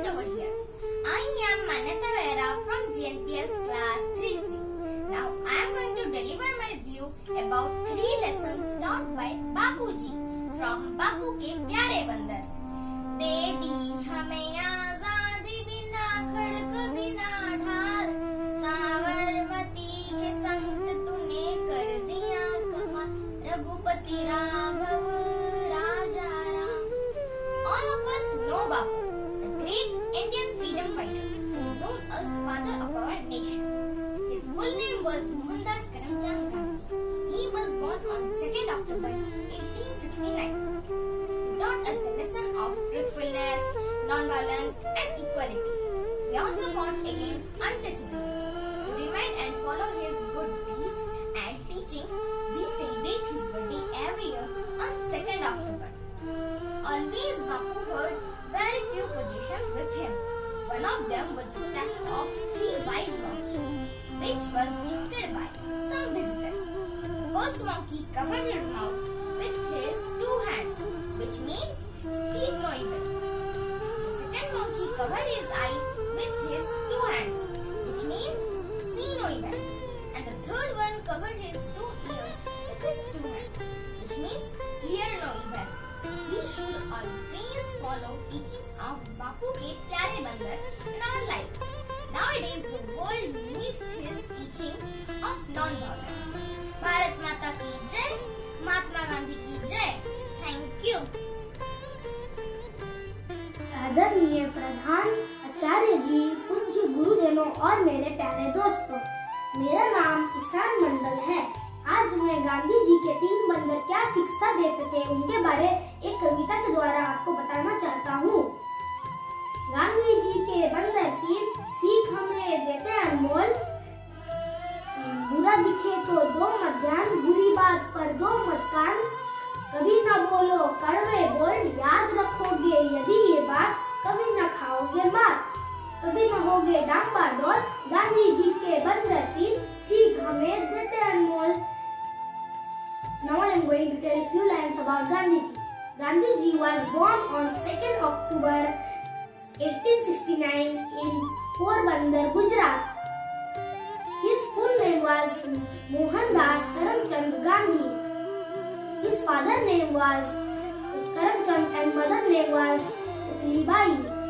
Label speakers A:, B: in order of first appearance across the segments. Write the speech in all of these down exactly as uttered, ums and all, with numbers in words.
A: sit over here. I am Manata Vera from G N P S class three C. Now I am going to deliver my view about three lessons taught by Bapuji from Bapu के प्यारे बंदर. दे दी हमें आजादी बिना खड़क बिना ढाल, साबरमती के संत तूने कर दिया कमाल, रघुपति राघव राजा Ram. All of us know Bapu, the great Indian freedom fighter who is known as father of our nation. His full name was Mohandas Karamchand Gandhi. He was born on second October eighteen sixty-nine. He taught us the lesson of truthfulness, non-violence and equality. He also fought against untouchability. To remind and follow his good deeds and teachings, we celebrate his birthday every year on second October. Always Bapu held very few possessions with him. One of them was the statue of three wise monkeys, which was gifted by some visitors. The first monkey covered his mouth with his two hands, which means speak no evil. The second monkey covered his eyes with his two hands, which means see no evil. And the third one covered his two ears with his two hands, which means hear no evil. We should always follow teachings of Bapu ke pyare bandar in our life. Nowadays, the world needs his teaching of non-violence. Bharat Mata ki Jai, Mahatma Gandhi ki Jai. Thank you.
B: आदरणीय प्रधान आचार्य जी, पूज्य गुरुजनों और मेरे प्यारे दोस्तों, मेरा नाम किसान मंडल है. आज मैं गांधी जी के तीन बंदर क्या शिक्षा देते थे उनके बारे एक कविता के द्वारा आपको बताना चाहता हूँ. गांधी जी के बंदर तीन सीख हमें देते हैं अनमोल. बुरा दिखे तो दो मत ध्यान, बुरी बात पर दो मत कान, कभी न बोलो कड़वे बोल, याद रखोगे यदि ये बात, कभी न खाओगे मात, कभी न होगे डांबा डोल. गांधी जी के बंदर तीन सीख हमें देते हैं अनमोल. Now I am going to tell a few lines about Gandhi ji. Gandhi ji was born on second October eighteen sixty-nine in Porbandar, Gujarat. His full name was Mohandas Karamchand Gandhi. His father name was Karamchand and mother name was Libai.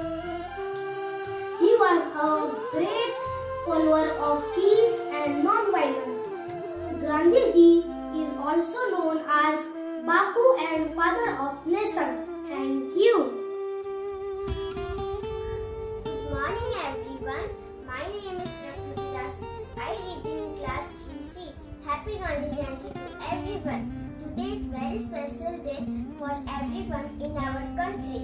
B: He was a great follower of peace and non-violence. Gandhi ji is also known as Bapu and father of nation. Thank you.
C: Good morning everyone. My name is Prakriti. I read in class three C. Happy Gandhi Jayanti to everyone. Today is very special day for everyone in our country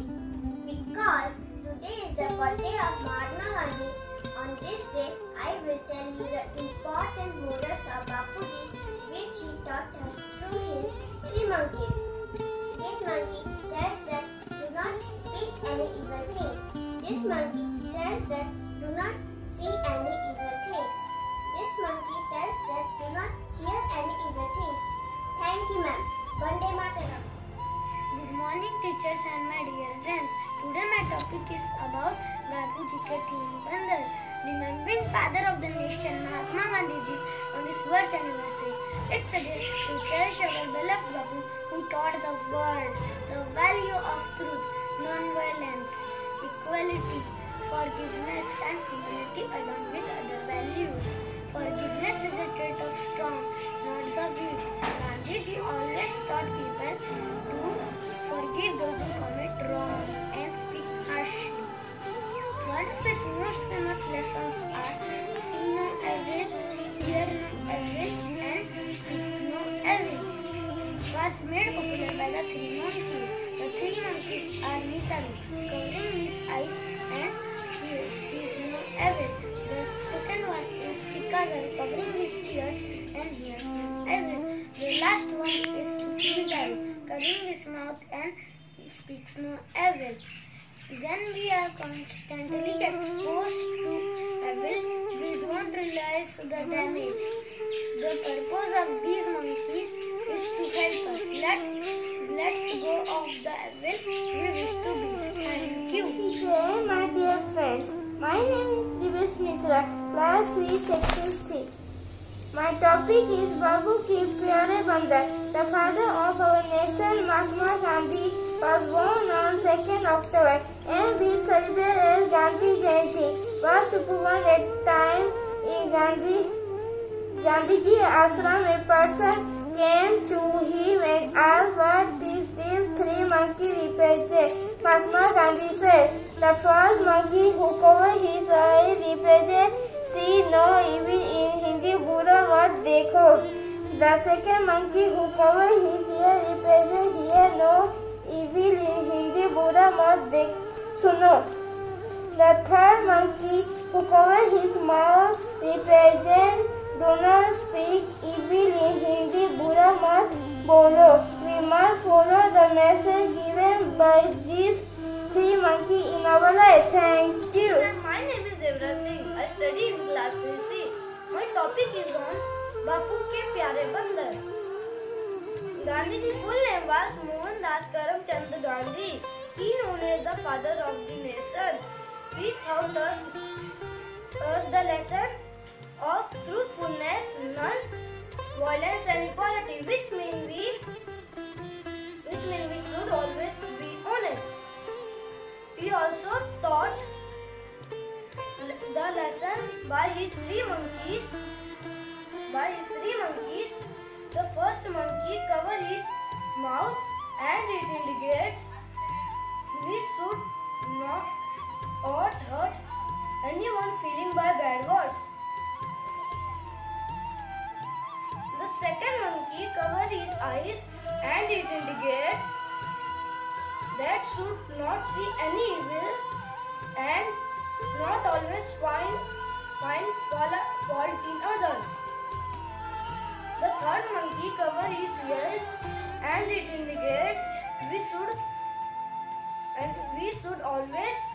C: because today is the birthday of Mahatma Gandhi. On this day, I will tell you the important morals of Bapuji which he taught us through his three monkeys. This monkey tells that do not speak any evil things. This monkey tells that do not see any evil things. This monkey tells that do not hear any evil things. Thank you, ma'am. Vande Mataram.
B: Good morning, teachers and my dear friends. Today my topic is about Bapuji ke teen bandar. Remembering father of the nation Mahatma Gandhi ji on his birth anniversary. It's a day to cherish our beloved Bapu who taught the world the value of truth, non-violence, equality, forgiveness and humanity along with other values. Forgiveness is a trait of strong, not the weak. Gandhi ji always taught people to forgive those who commit wrong and speak harshly. One of his most famous lessons are see no evil, hear no evil and speak no evil. Was made popular by the three monkeys. The three monkeys are Nitali, covering his eyes and he sees no evil. The second one is Tikazar, covering his ears and hears no evil. The last one is Libai, covering his mouth and speaks no evil. When we are constantly exposed to evil, we don't realize the damage. The purpose of these monkeys is to help us. Let, let's go of the evil we wish to be. Thank you.
C: My dear
D: My name is Divesh Mishra, class three, section three. My topic is Babu Ki Pyare Bandar. The father of our nation, Mahatma Gandhi, was born on second October and we celebrate as Gandhi Jayanti. Was born at time in Gandhi Gandhiji ashram. A person came to him and asked what these, these three monkeys represent. Mahatma Gandhi said, the first monkey who covered his eyes represents see no evil in Hindi, Bura mat dekho. The second monkey who covered his ear represents hear no evil in Hindi, Bura mat dekh suno. The third monkey who covered his mouth represents do not speak evil in Hindi, Bura mat bolo. We must follow the message given by these three monkeys in our life. Thank you.
B: My name is Devra Singh. I study in class three C. My topic is on Bapu ke Pyare Bandar. Gandhi's full name was Mohandas Karamchand Gandhi. He known as the father of the nation. He taught us, us the lesson of truthfulness, non-violence and equality, which means we, which means we should always be honest. He also taught the lesson by his three monkeys. By his three monkeys, the first monkey covered his mouth and it indicates we should not or hurt anyone feeling by bad words. The second monkey covered his eyes and it indicates that should not see any evil and not always find, find fault in others. The third monkey covered his ears and it indicates we should and we should always